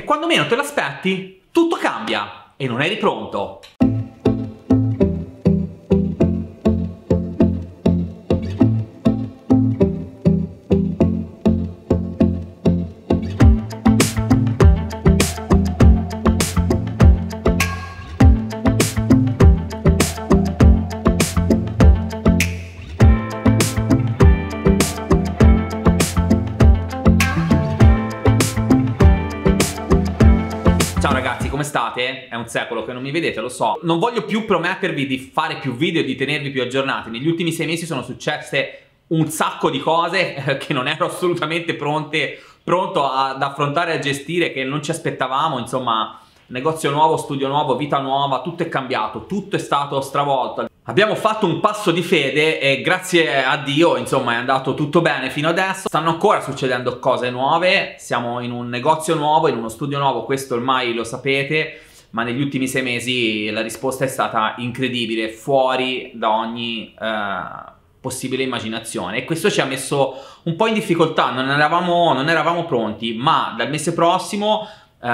e quando meno te l'aspetti tutto cambia e non eri pronto. Ciao ragazzi, come state? È un secolo che non mi vedete, lo so. Non voglio più promettervi di fare più video e di tenervi più aggiornati. Negli ultimi 6 mesi sono successe un sacco di cose che non ero assolutamente pronto ad affrontare e a gestire, che non ci aspettavamo. Insomma, negozio nuovo, studio nuovo, vita nuova, tutto è cambiato, tutto è stato stravolto. Abbiamo fatto un passo di fede e grazie a Dio, insomma, è andato tutto bene fino adesso. Stanno ancora succedendo cose nuove, siamo in un negozio nuovo, in uno studio nuovo, questo ormai lo sapete, ma negli ultimi 6 mesi la risposta è stata incredibile, fuori da ogni possibile immaginazione, e questo ci ha messo un po' in difficoltà, non eravamo pronti, ma dal mese prossimo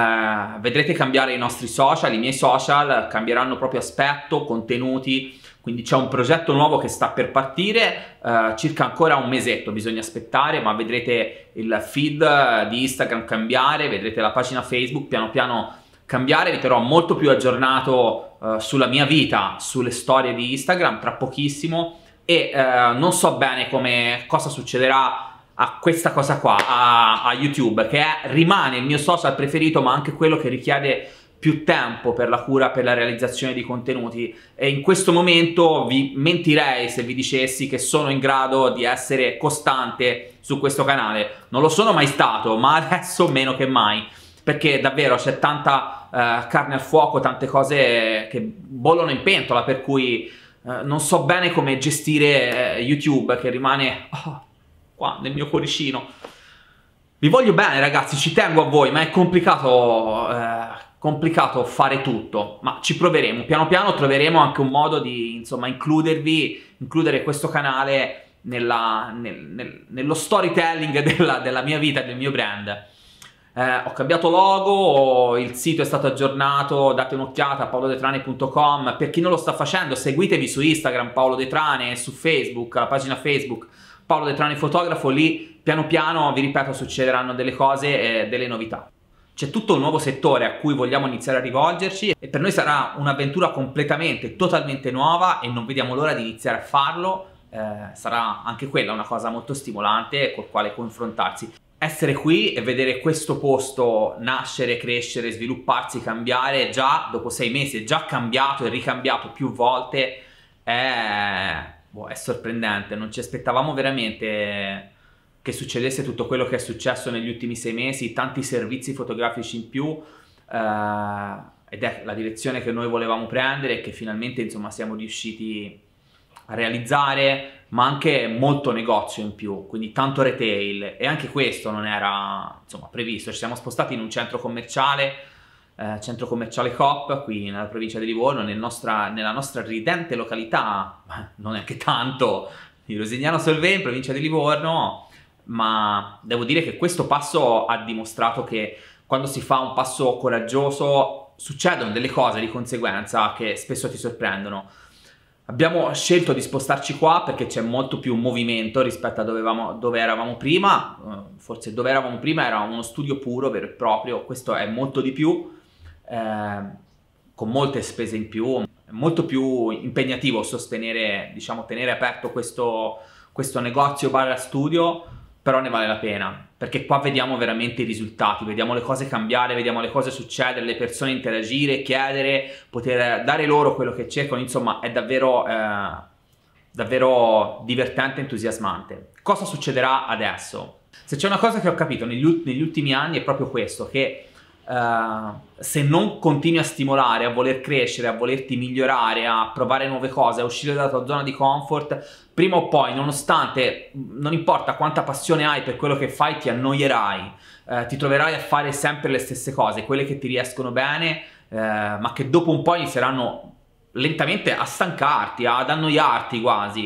vedrete cambiare i nostri social, i miei social cambieranno proprio aspetto, contenuti, quindi c'è un progetto nuovo che sta per partire, circa ancora un mesetto bisogna aspettare, ma vedrete il feed di Instagram cambiare, vedrete la pagina Facebook piano piano cambiare, vi terrò molto più aggiornato sulla mia vita, sulle storie di Instagram tra pochissimo, e non so bene cosa succederà a questa cosa qua, a YouTube, che rimane il mio social preferito, ma anche quello che richiede più tempo per la cura, per la realizzazione di contenuti, e in questo momento vi mentirei se vi dicessi che sono in grado di essere costante su questo canale. Non lo sono mai stato, ma adesso meno che mai, perché davvero c'è tanta carne al fuoco, tante cose che bollono in pentola, per cui non so bene come gestire YouTube, che rimane qua nel mio cuoricino. Vi voglio bene ragazzi, ci tengo a voi, ma è complicato fare tutto, ma ci proveremo, piano piano troveremo anche un modo di, insomma, includere questo canale nello storytelling della mia vita, del mio brand. Ho cambiato logo, il sito è stato aggiornato, date un'occhiata a paolodetrane.com, per chi non lo sta facendo seguitemi su Instagram Paolo De Trane, su Facebook, la pagina Facebook Paolo De Trane Fotografo, lì piano piano, vi ripeto, succederanno delle cose e delle novità. C'è tutto un nuovo settore a cui vogliamo iniziare a rivolgerci e per noi sarà un'avventura completamente, totalmente nuova, e non vediamo l'ora di iniziare a farlo. Sarà anche quella una cosa molto stimolante col quale confrontarsi. Essere qui e vedere questo posto nascere, crescere, svilupparsi, cambiare, già dopo 6 mesi è già cambiato e ricambiato più volte, è sorprendente. Non ci aspettavamo veramente che succedesse tutto quello che è successo negli ultimi 6 mesi, tanti servizi fotografici in più, ed è la direzione che noi volevamo prendere e che finalmente, insomma, siamo riusciti a realizzare, ma anche molto negozio in più, quindi tanto retail, e anche questo non era, insomma, previsto. Ci siamo spostati in un centro commerciale Coop, qui nella provincia di Livorno, nella nostra ridente località, non è che tanto, di Rosignano Solvay, in provincia di Livorno, ma devo dire che questo passo ha dimostrato che quando si fa un passo coraggioso succedono delle cose di conseguenza che spesso ti sorprendono. Abbiamo scelto di spostarci qua perché c'è molto più movimento rispetto a dove eravamo prima. Forse dove eravamo prima era uno studio puro, vero e proprio. Questo è molto di più, con molte spese in più. È molto più impegnativo sostenere, diciamo, tenere aperto questo negozio barra studio, però ne vale la pena, perché qua vediamo veramente i risultati, vediamo le cose cambiare, vediamo le cose succedere, le persone interagire, chiedere, poter dare loro quello che cercano. Insomma, è davvero divertente e entusiasmante. Cosa succederà adesso? Se c'è una cosa che ho capito negli ultimi anni è proprio questo, che se non continui a stimolare, a voler crescere, a volerti migliorare, a provare nuove cose, a uscire dalla tua zona di comfort, prima o poi, nonostante, non importa quanta passione hai per quello che fai, ti annoierai, ti troverai a fare sempre le stesse cose, quelle che ti riescono bene, ma che dopo un po' inizieranno lentamente a stancarti, ad annoiarti quasi.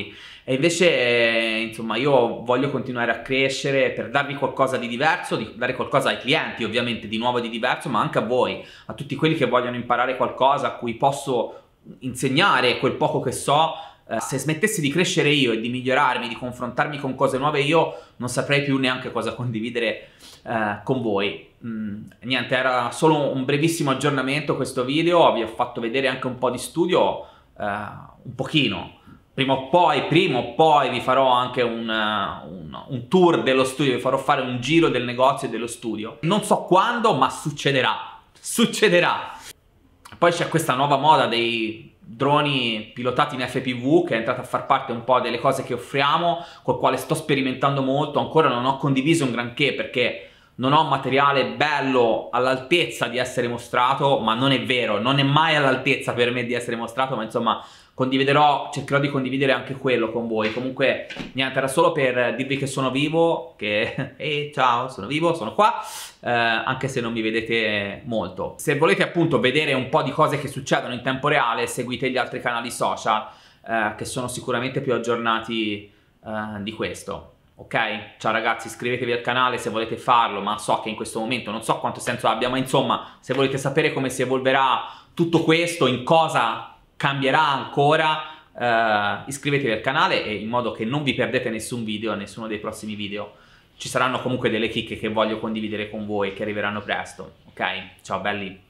E invece, insomma, io voglio continuare a crescere per darvi qualcosa di diverso, di dare qualcosa ai clienti, ovviamente, di nuovo e di diverso, ma anche a voi, a tutti quelli che vogliono imparare qualcosa, a cui posso insegnare quel poco che so. Se smettessi di crescere io e di migliorarmi, di confrontarmi con cose nuove, io non saprei più neanche cosa condividere con voi. Niente, era solo un brevissimo aggiornamento questo video, vi ho fatto vedere anche un po' di studio, un pochino. Prima o poi vi farò anche un tour dello studio, vi farò fare un giro del negozio e dello studio. Non so quando, ma succederà. Succederà. Poi c'è questa nuova moda dei droni pilotati in FPV che è entrata a far parte un po' delle cose che offriamo, col quale sto sperimentando molto. Ancora non ho condiviso un granché perché non ho materiale bello all'altezza di essere mostrato, ma non è vero, non è mai all'altezza per me di essere mostrato, ma insomma cercherò di condividere anche quello con voi. Comunque niente, era solo per dirvi che sono vivo, che ciao, sono vivo, sono qua, anche se non mi vedete molto. Se volete appunto vedere un po' di cose che succedono in tempo reale, seguite gli altri canali social che sono sicuramente più aggiornati di questo. Ok? Ciao ragazzi, iscrivetevi al canale se volete farlo, ma so che in questo momento non so quanto senso abbia, ma insomma, se volete sapere come si evolverà tutto questo, in cosa cambierà ancora, iscrivetevi al canale e in modo che non vi perdete nessun video, nessuno dei prossimi video. Ci saranno comunque delle chicche che voglio condividere con voi che arriveranno presto. Ok? Ciao belli!